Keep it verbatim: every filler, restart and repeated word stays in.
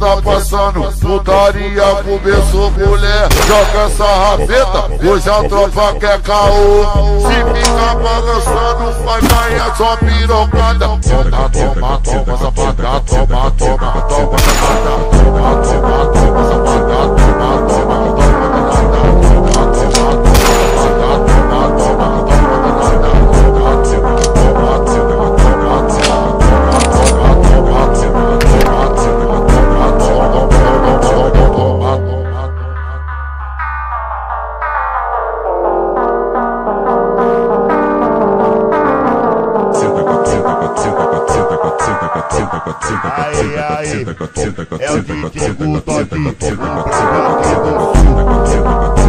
tá passando, putaria começou mulher. Joga essa rabeta, hoje a tropa quer caô. Se fica balançando, vai ganhar só pirocada. Toma, toma, toma, safada, toma, toma, toma, safada, toma, toma, toma, safada, toma, toma, toma. Aí, aí, é o D J Guto aqui, o Brasil do Sul.